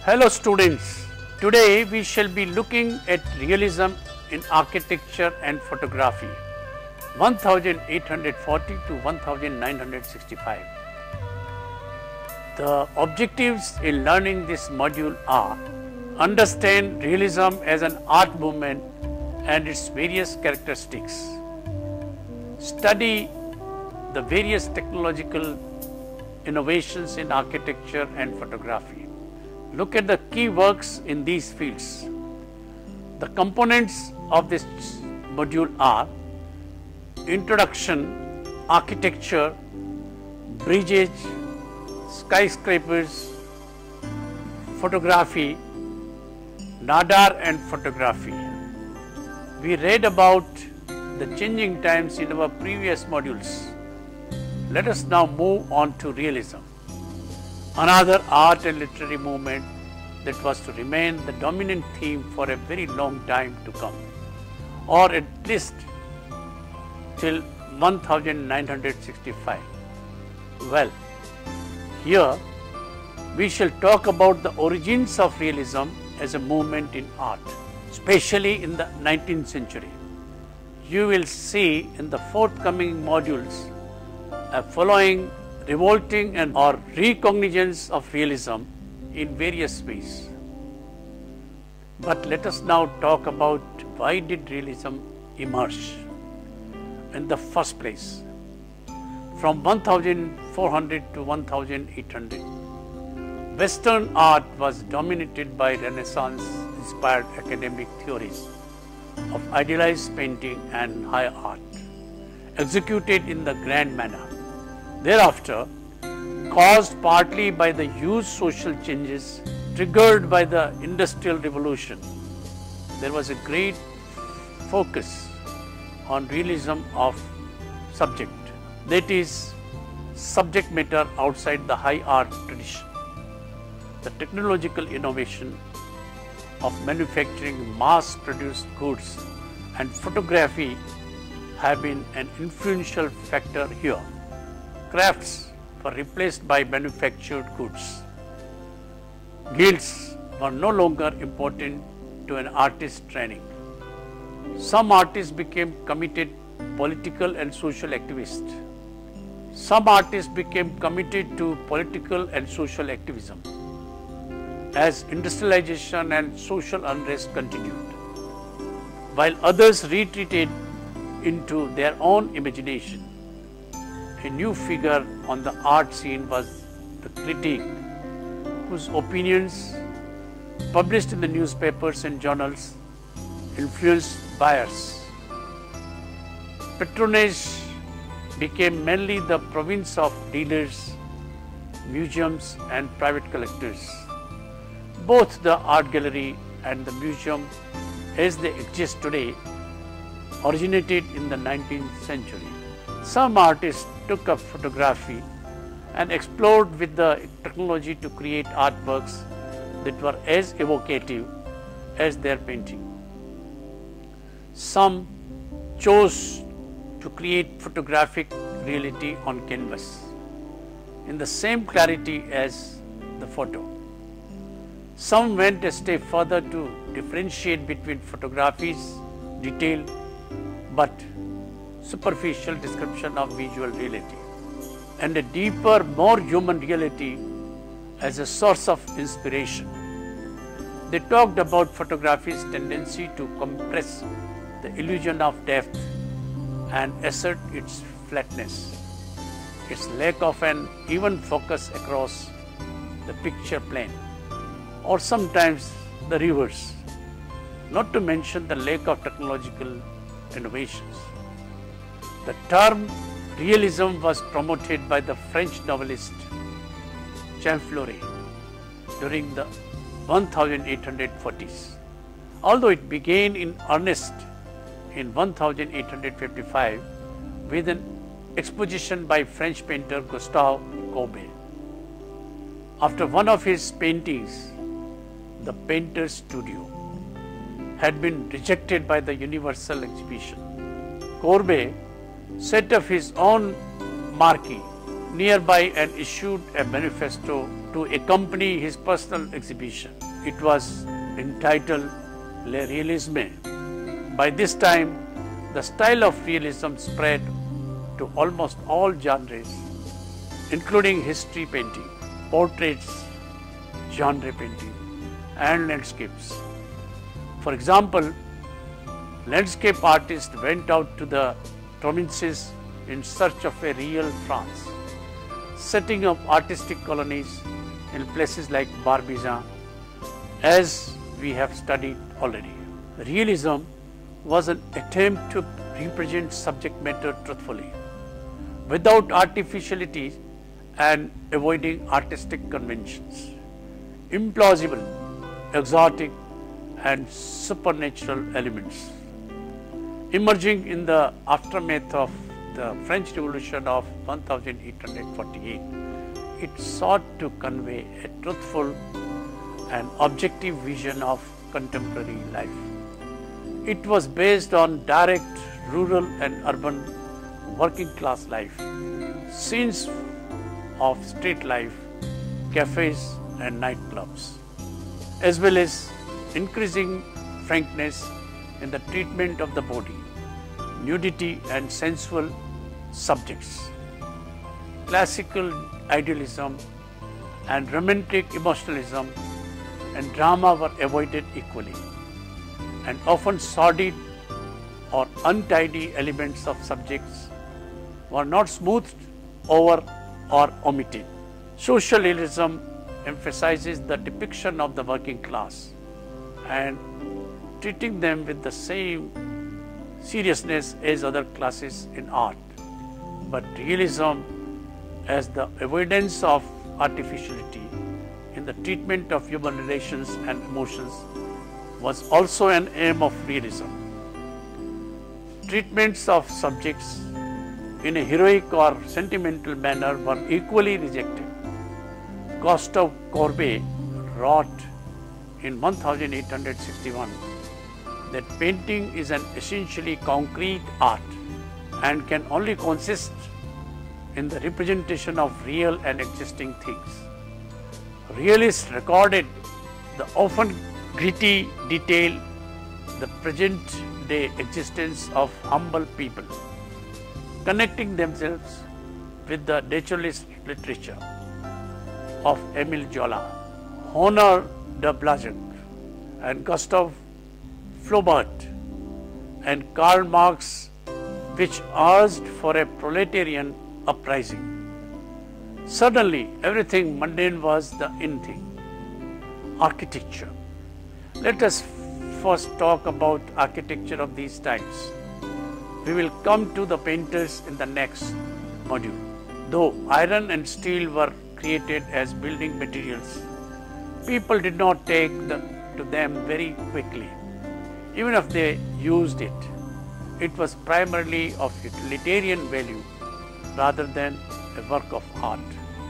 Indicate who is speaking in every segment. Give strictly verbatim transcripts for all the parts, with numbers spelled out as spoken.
Speaker 1: Hello students, today we shall be looking at realism in architecture and photography eighteen forty to nineteen sixty-five. The objectives in learning this module are: understand realism as an art movement and its various characteristics, study the various technological innovations in architecture and photography. Look at the key works in these fields. The components of this module are introduction, architecture, bridges, skyscrapers, photography, nadar and photography. We read about the changing times in our previous modules. Let us now move on to realism, another art and literary movement that was to remain the dominant theme for a very long time to come, or at least till nineteen sixty-five. Well, here we shall talk about the origins of realism as a movement in art, especially in the nineteenth century. You will see in the forthcoming modules a following revolting and or recognizance of realism in various ways. But let us now talk about why did realism emerge in the first place from fourteen hundred to eighteen hundred. Western art was dominated by Renaissance-inspired academic theories of idealized painting and high art, executed in the grand manner. Thereafter, caused partly by the huge social changes triggered by the Industrial Revolution, there was a great focus on realism of subject, that is, subject matter outside the high art tradition. The technological innovation of manufacturing mass-produced goods and photography have been an influential factor here. Crafts were replaced by manufactured goods. Guilds were no longer important to an artist's training. Some artists became committed political and social activists. Some artists became committed to political and social activism as industrialization and social unrest continued, while others retreated into their own imagination. A new figure on the art scene was the critic, whose opinions, published in the newspapers and journals, influenced buyers. Patronage became mainly the province of dealers, museums and private collectors. Both the art gallery and the museum as they exist today originated in the nineteenth century. Some artists took up photography and explored with the technology to create artworks that were as evocative as their painting. Some chose to create photographic reality on canvas in the same clarity as the photo. Some went a step further to differentiate between photography's detailed but superficial description of visual reality and a deeper, more human reality as a source of inspiration. They talked about photography's tendency to compress the illusion of depth and assert its flatness, its lack of an even focus across the picture plane, or sometimes the reverse, not to mention the lack of technological innovations. The term realism was promoted by the French novelist Jean Florey during the eighteen forties. Although it began in earnest in eighteen fifty-five with an exposition by French painter Gustave Courbet. After one of his paintings, The Painter's Studio, had been rejected by the Universal Exhibition, Courbet set up his own marquee nearby and issued a manifesto to to accompany his personal exhibition. It was entitled Le Realisme. By this time, the style of realism spread to almost all genres, including history painting, portraits, genre painting, and landscapes. For example, landscape artists went out to the provinces in search of a real France, setting up artistic colonies in places like Barbizon, as we have studied already. Realism was an attempt to represent subject matter truthfully, without artificiality and avoiding artistic conventions. Implausible, exotic, and supernatural elements. Emerging in the aftermath of the French Revolution of eighteen forty-eight, it sought to convey a truthful and objective vision of contemporary life. It was based on direct rural and urban working class life, scenes of street life, cafes and nightclubs, as well as increasing frankness in the treatment of the body, nudity and sensual subjects. Classical idealism and romantic emotionalism and drama were avoided equally, and often sordid or untidy elements of subjects were not smoothed over or omitted. Social realism emphasizes the depiction of the working class and treating them with the same seriousness as other classes in art. But realism, as the avoidance of artificiality in the treatment of human relations and emotions, was also an aim of realism. Treatments of subjects in a heroic or sentimental manner were equally rejected. Gustave Courbet wrote in eighteen sixty-one that painting is an essentially concrete art and can only consist in the representation of real and existing things. Realists recorded the often gritty detail, the present day existence of humble people, connecting themselves with the naturalist literature of Émile Zola, Honor de Balzac, and Gustave Flaubert, and Karl Marx, which urged for a proletarian uprising. Suddenly, everything mundane was the in thing. Architecture. Let us first talk about architecture of these times. We will come to the painters in the next module. Though iron and steel were created as building materials, people did not take the, to them very quickly. Even if they used it, it was primarily of utilitarian value rather than a work of art.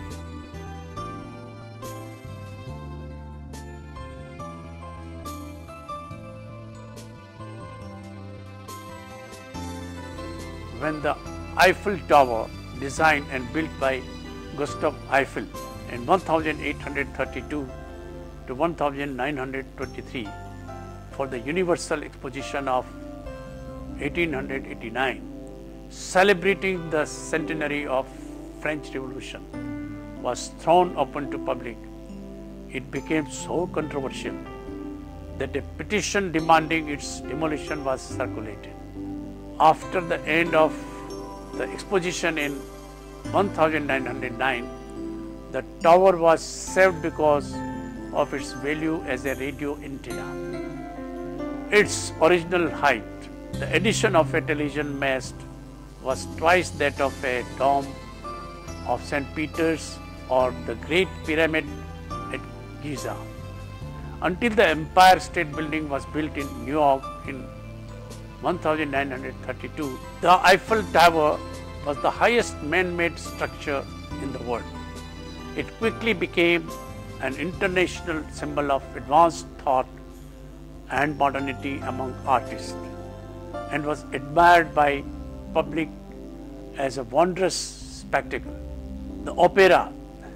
Speaker 1: When the Eiffel Tower, designed and built by Gustave Eiffel in eighteen thirty-two to nineteen twenty-three for the Universal Exposition of eighteen eighty-nine, celebrating the centenary of French Revolution, was thrown open to public, it became so controversial that a petition demanding its demolition was circulated. After the end of the exposition in nineteen oh nine, the tower was saved because of its value as a radio antenna. Its original height, the addition of a television mast, was twice that of a dome of Saint Peter's or the Great Pyramid at Giza. Until the Empire State Building was built in New York in nineteen thirty-two, the Eiffel Tower was the highest man-made structure in the world. It quickly became an international symbol of advanced thought and modernity among artists, and was admired by public as a wondrous spectacle. The opera,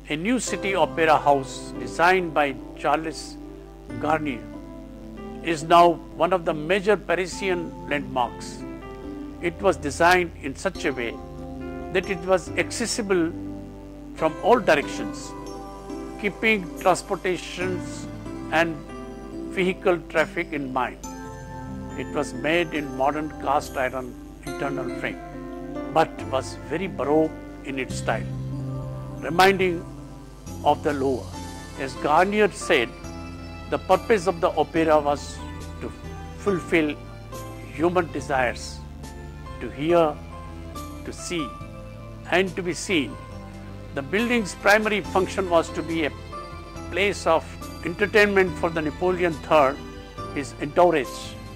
Speaker 1: a new city opera house designed by Charles Garnier is now one of the major Parisian landmarks. It was designed in such a way that it was accessible from all directions, keeping transportations and vehicle traffic in mind. It was made in modern cast iron internal frame, but was very baroque in its style, reminding of the Louvre. As Garnier said, the purpose of the opera was to fulfill human desires, to hear, to see, and to be seen. The building's primary function was to be a place of entertainment for the Napoleon the third, his entourage.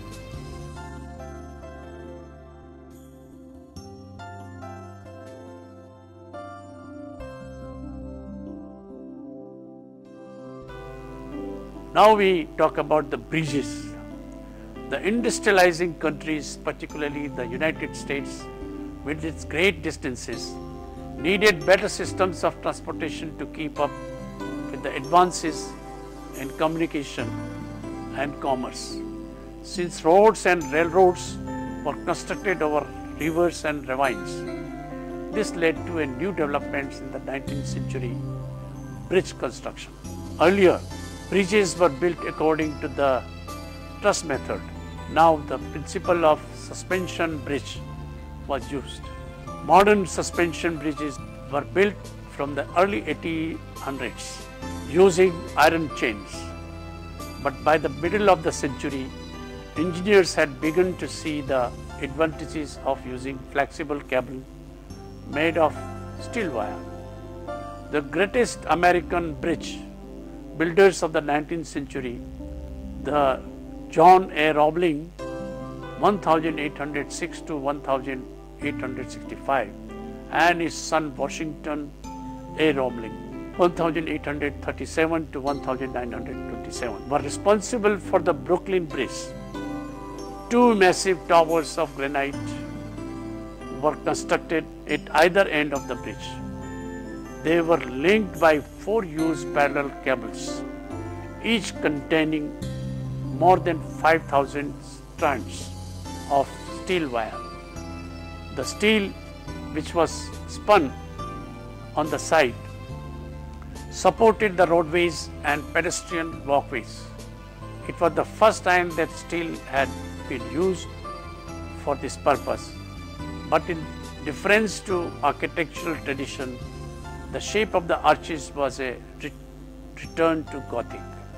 Speaker 1: Now we talk about the bridges. The industrializing countries, particularly the United States, with its great distances, needed better systems of transportation to keep up with the advances in communication and commerce. Since roads and railroads were constructed over rivers and ravines, this led to a new developments in the nineteenth century, bridge construction. Earlier, bridges were built according to the truss method. Now the principle of suspension bridge was used. Modern suspension bridges were built from the early eighteen hundreds using iron chains. But by the middle of the century, engineers had begun to see the advantages of using flexible cable made of steel wire. The greatest American bridge builders of the nineteenth century, the John A. Roebling, eighteen oh six to eighteen sixty-five, and his son Washington A. Roebling, eighteen thirty-seven to nineteen twenty-seven, were responsible for the Brooklyn Bridge. Two massive towers of granite were constructed at either end of the bridge. They were linked by four huge parallel cables, each containing more than five thousand strands of steel wire. The steel, which was spun on the side, supported the roadways and pedestrian walkways. It was the first time that steel had been used for this purpose, but in difference to architectural tradition, the shape of the arches was a return to Gothic.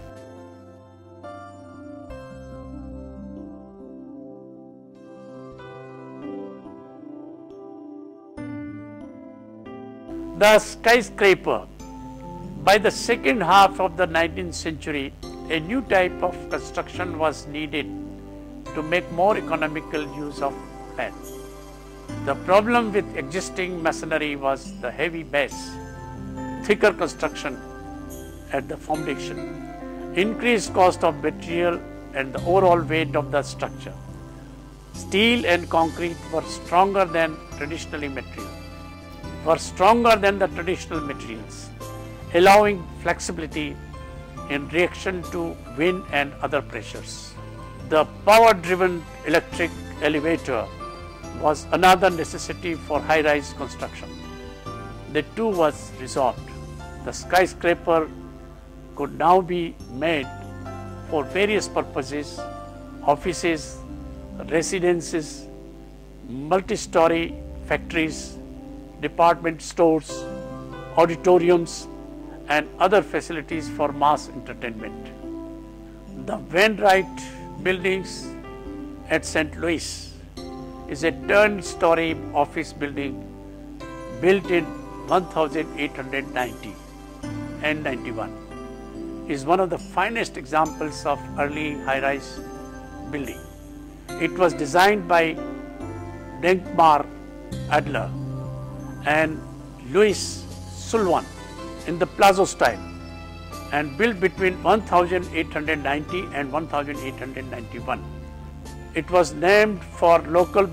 Speaker 1: The skyscraper. By the second half of the nineteenth century, a new type of construction was needed to make more economical use of land. The problem with existing masonry was the heavy base, thicker construction at the foundation, increased cost of material, and the overall weight of the structure. Steel and concrete were stronger than traditionally material, were stronger than the traditional materials, allowing flexibility in reaction to wind and other pressures. The power-driven electric elevator was another necessity for high-rise construction. The two was resolved. The skyscraper could now be made for various purposes: offices, residences, multi-story factories, department stores, auditoriums, and other facilities for mass entertainment. The Wainwright buildings at Saint Louis is a ten-story office building built in eighteen ninety and ninety-one. Is one of the finest examples of early high-rise building. It was designed by Denkmar Adler and Louis Sullivan in the Plazo style and built between eighteen ninety and eighteen ninety-one. It was named for local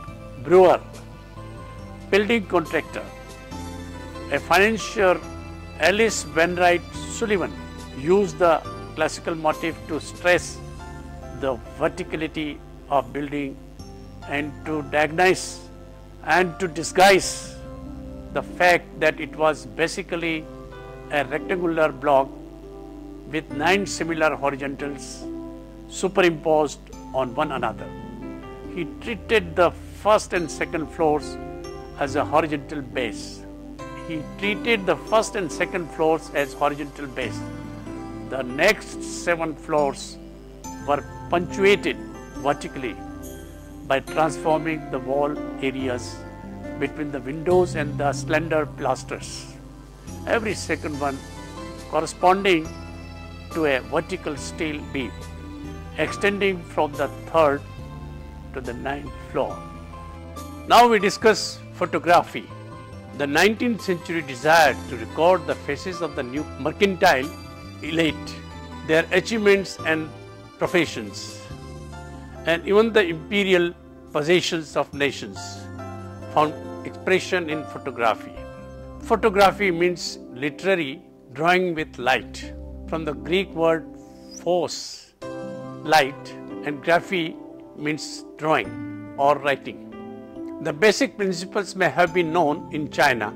Speaker 1: brewer, building contractor, a financier, Alice Wainwright Sullivan used the classical motif to stress the verticality of building and to diagnose and to disguise the fact that it was basically a rectangular block with nine similar horizontals superimposed on one another. He treated the first and second floors as a horizontal base. He treated the first and second floors as horizontal base. The next seven floors were punctuated vertically by transforming the wall areas between the windows and the slender pilasters, every second one corresponding to a vertical steel beam extending from the third to the ninth floor. Now we discuss photography. The nineteenth century desired to record the faces of the new mercantile elite, their achievements and professions, and even the imperial possessions of nations found expression in photography. Photography means literary drawing with light, from the Greek word phos, light, and graphy means drawing or writing. The basic principles may have been known in China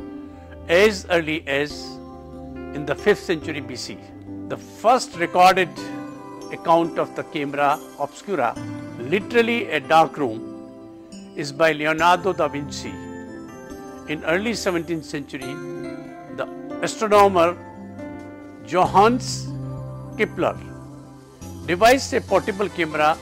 Speaker 1: as early as in the fifth century B C. The first recorded account of the camera obscura, literally a dark room, is by Leonardo da Vinci. In early seventeenth century, the astronomer Johannes Kepler devised a portable camera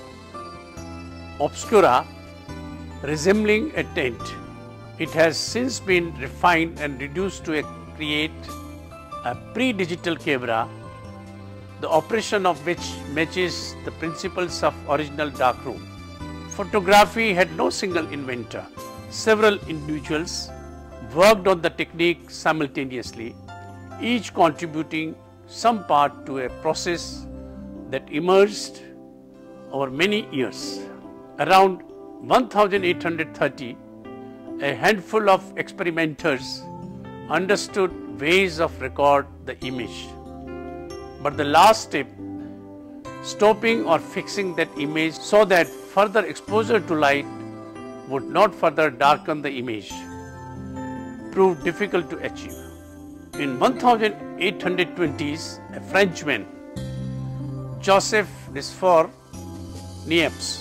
Speaker 1: obscura resembling a tent. It has since been refined and reduced to a create a pre-digital camera, the operation of which matches the principles of original darkroom. Photography had no single inventor. Several individuals worked on the technique simultaneously, each contributing some part to a process that emerged over many years. Around eighteen thirty, a handful of experimenters understood ways of record the image. But the last step, stopping or fixing that image so that further exposure to light would not further darken the image, proved difficult to achieve. In eighteen twenties, a Frenchman, Joseph Desfour Niepce,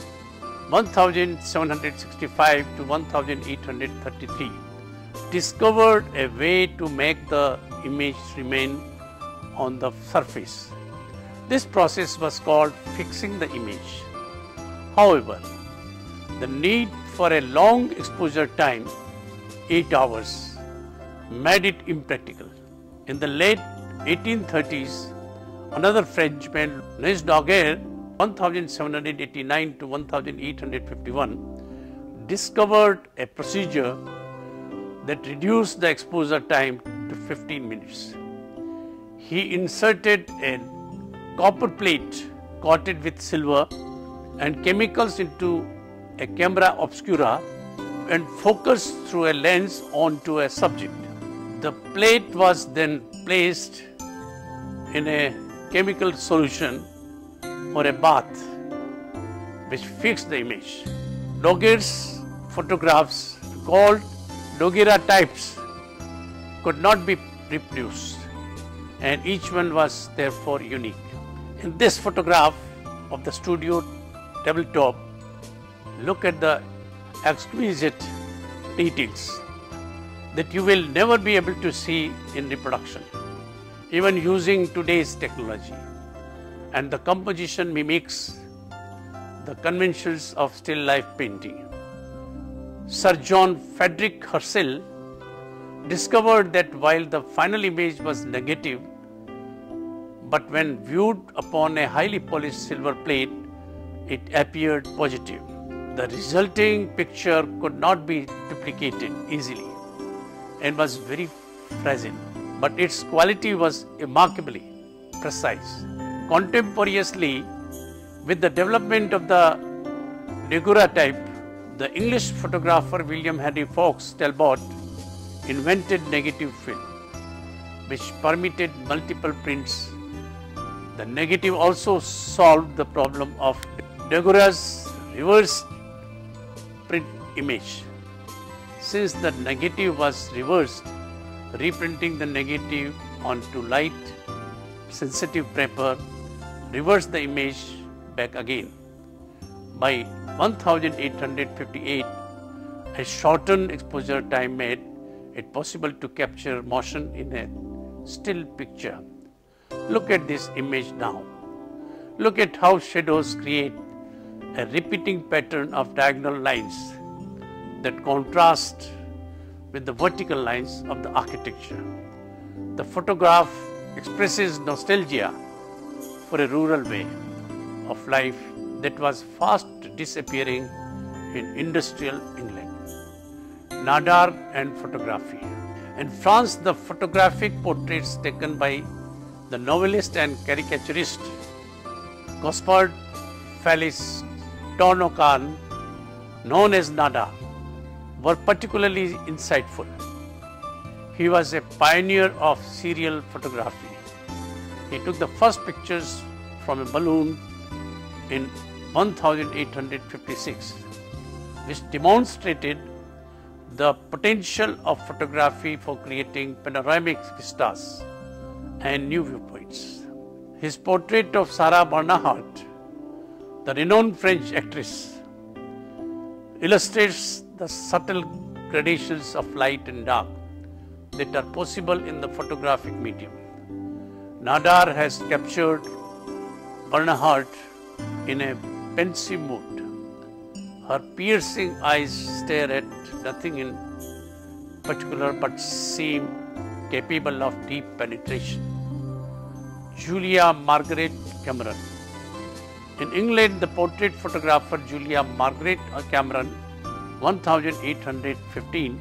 Speaker 1: seventeen sixty-five to eighteen thirty-three, discovered a way to make the image remain on the surface. This process was called fixing the image. However, the need for a long exposure time, eight hours, made it impractical. In the late eighteen thirties, another Frenchman, Louis Daguerre, seventeen eighty-nine to eighteen fifty-one, discovered a procedure that reduced the exposure time to fifteen minutes. He inserted a copper plate coated with silver and chemicals into a camera obscura and focused through a lens onto a subject. The plate was then placed in a chemical solution or a bath which fixed the image. Daguerre's photographs, called daguerreotypes, could not be reproduced, and each one was therefore unique. In this photograph of the studio tabletop, look at the exquisite details that you will never be able to see in reproduction, even using today's technology. And the composition mimics the conventions of still life painting. Sir John Frederick Herschel discovered that while the final image was negative, but when viewed upon a highly polished silver plate, it appeared positive. The resulting picture could not be duplicated easily and was very fragile, but its quality was remarkably precise. Contemporaneously with the development of the daguerreotype, the English photographer William Henry Fox Talbot invented negative film. which permitted multiple prints. The negative also solved the problem of Deguira's reverse print image. Since the negative was reversed, reprinting the negative onto light sensitive paper reversed the image back again. By eighteen fifty-eight, a shortened exposure time made it possible to capture motion in a still picture. Look at this image now. Look at how shadows create a repeating pattern of diagonal lines that contrast with the vertical lines of the architecture. The photograph expresses nostalgia for a rural way of life that was fast disappearing in industrial England. Nadar and photography. In France, the photographic portraits taken by the novelist and caricaturist Gaspard Félix Tourneau, known as Nadar, were particularly insightful. He was a pioneer of serial photography. He took the first pictures from a balloon in eighteen fifty-six, which demonstrated the potential of photography for creating panoramic vistas and new viewpoints. His portrait of Sarah Bernhardt, the renowned French actress, illustrates the subtle gradations of light and dark that are possible in the photographic medium. Nadar has captured Bernhardt in a pensive mood. Her piercing eyes stare at nothing in particular but seem capable of deep penetration. Julia Margaret Cameron. In England, the portrait photographer Julia Margaret Cameron, eighteen fifteen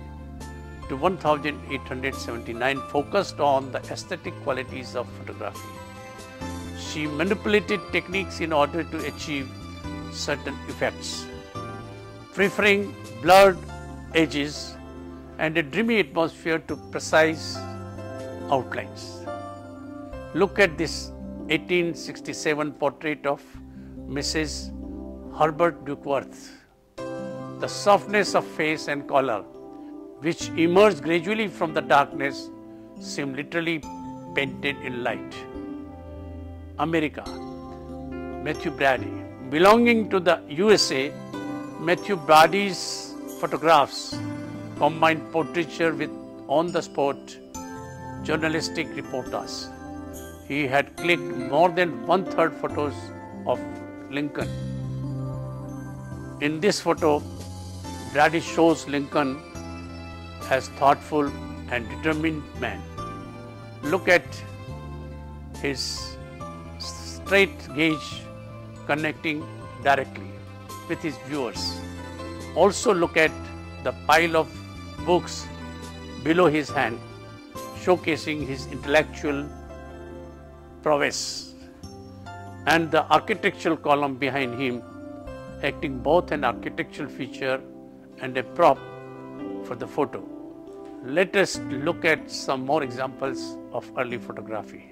Speaker 1: to eighteen seventy-nine, focused on the aesthetic qualities of photography. She manipulated techniques in order to achieve certain effects, preferring blurred edges and a dreamy atmosphere to precise outlines. Look at this eighteen sixty-seven portrait of Missus Herbert Duckworth. The softness of face and color, which emerged gradually from the darkness, seem literally painted in light. America. Matthew Brady. Belonging to the U S A, Matthew Brady's photographs combine portraiture with on-the-spot journalistic reportage. He had clicked more than one-third photos of Lincoln. In this photo, Brady shows Lincoln as thoughtful and determined man. Look at his straight gaze connecting directly with his viewers. Also look at the pile of books below his hand, showcasing his intellectual prowess, and the architectural column behind him, acting both an architectural feature and a prop for the photo. Let us look at some more examples of early photography.